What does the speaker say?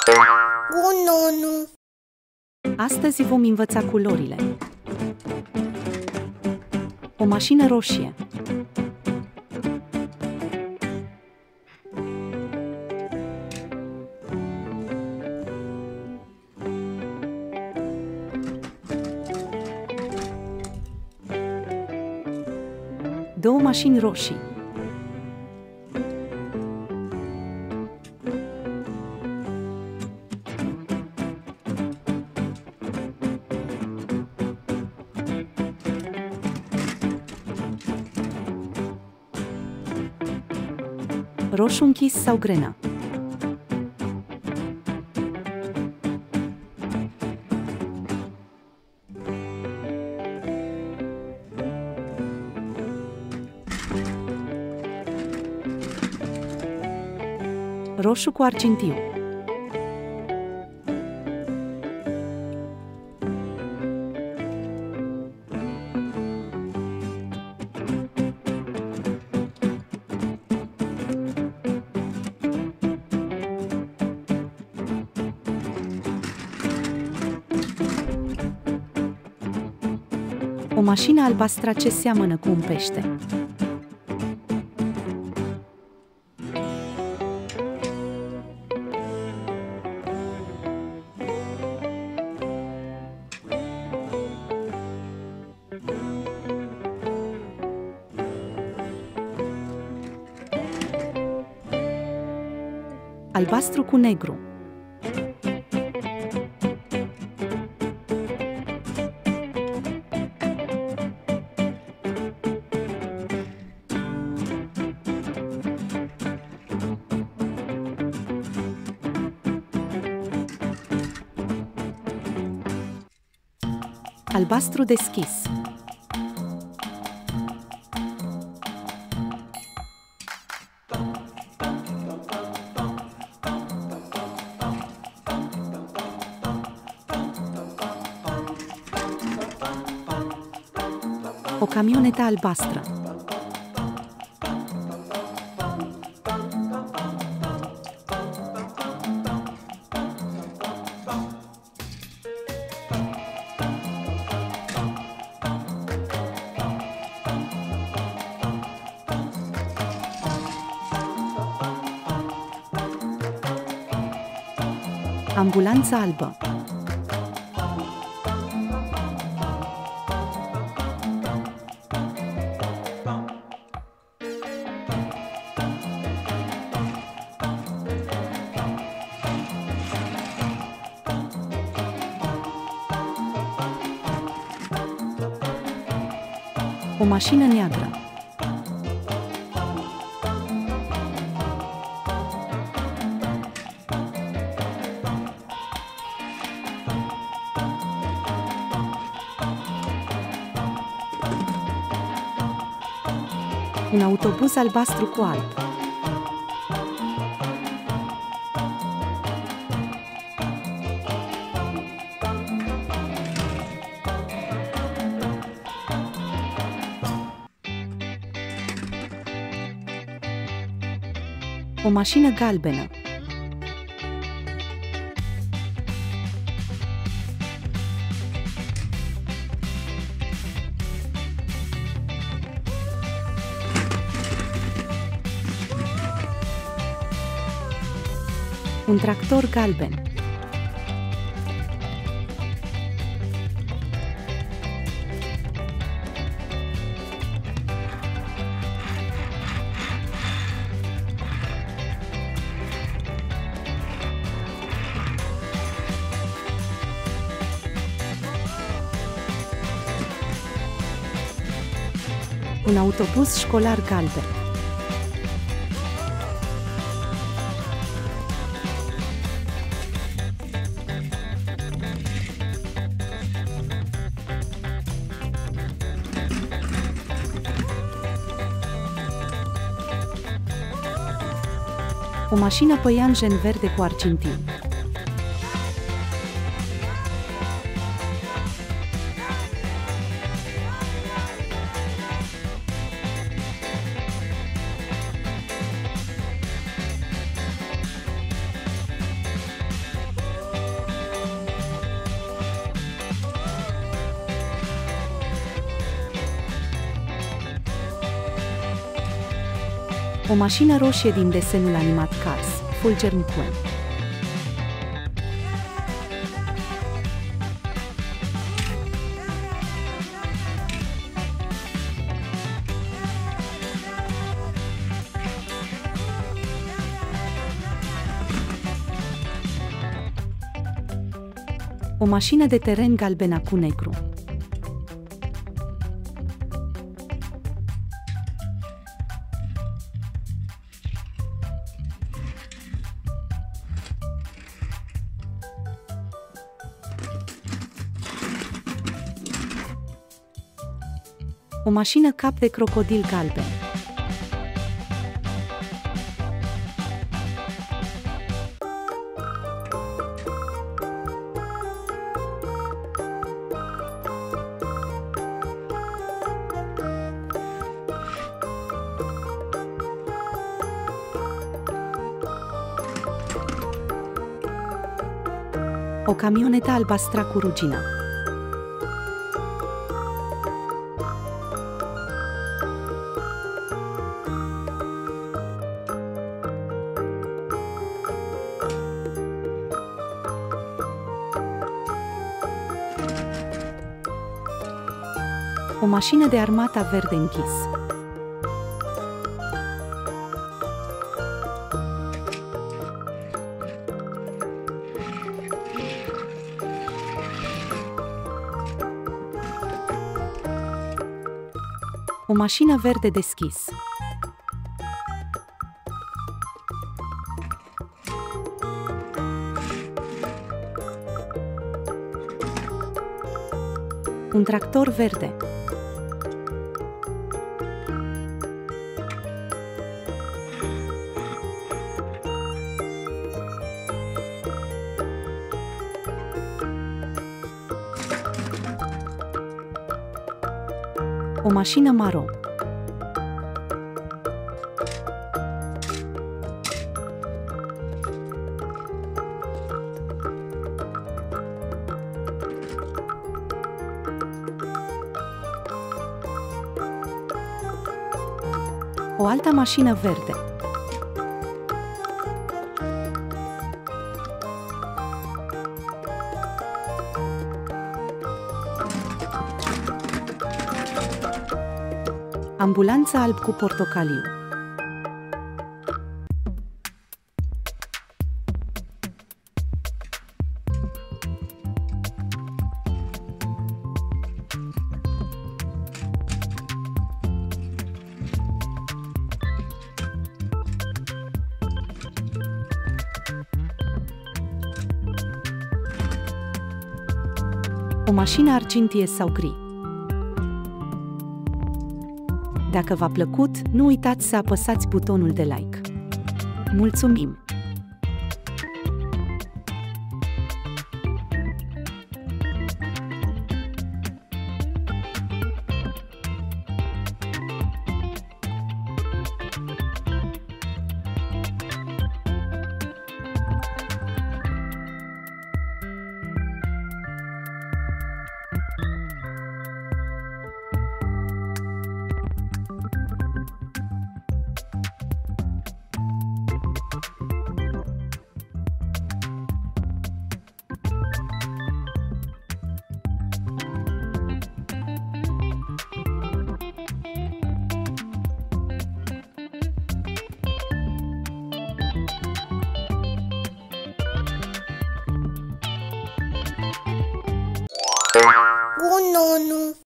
Gunonu. Astăzi vom învăța culorile. O mașină roșie. Două mașini roșii. Roșu închis sau grena. Roșu cu argintiu. O mașină albastră ce seamănă cu un pește. Albastru cu negru. Albastru deschis. O camionetă albastră. Ambulanță albă. O mașină neagră. Un autobuz albastru cu alb. O mașină galbenă. Un tractor galben. Un autobuz școlar galben. O mașină păianjen verde cu argintiu. O mașină roșie din desenul animat Cars, Fulger McQueen. O mașină de teren galbenă cu negru. O mașină cap de crocodil galben. O camionetă albastră cu rugină. O mașină de armata verde închis. O mașină verde deschis. Un tractor verde. O mașină maro. O altă mașină verde. Ambulanță alb cu portocaliu. O mașină argintie sau gri. Dacă v-a plăcut, nu uitați să apăsați butonul de like. Mulțumim! Un nonu.